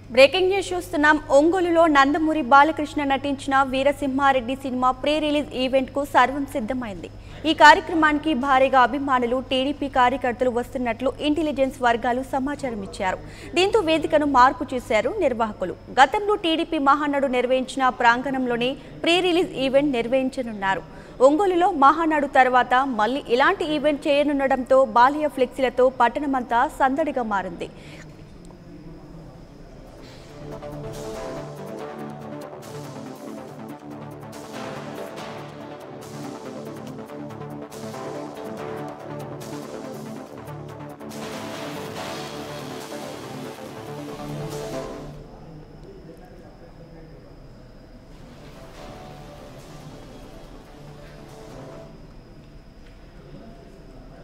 Breaking news చూస్తున్నాం. ఒంగోలులో నందమూరి బాలకృష్ణ నటించిన వీరసింహారెడ్డి సినిమా ప్రీ రిలీజ్ ఈవెంట్ కు సర్వం సిద్ధమైంది. ఈ కార్యక్రమానికి భారీగా అభిమానులు, టీడీపీ కార్యకర్తలు వస్తున్నట్లు ఇంటెలిజెన్స్ వర్గాలు సమాచారం ఇచ్చారు. దీంతో వేదికను మార్పు చేశారు నిర్వాహకులు. గతంలో టీడీపీ మహానాడు నిర్వహించిన ప్రాంగణంలోనే ప్రీ రిలీజ్ ఈవెంట్ నిర్వహించనున్నారు. ఒంగోలులో మహానాడు తర్వాత మళ్లీ ఇలాంటి ఈవెంట్ చేయనుండటంతో బాలయ్య ఫ్లెక్సీలతో పట్టణమంతా సందడిగా మారింది.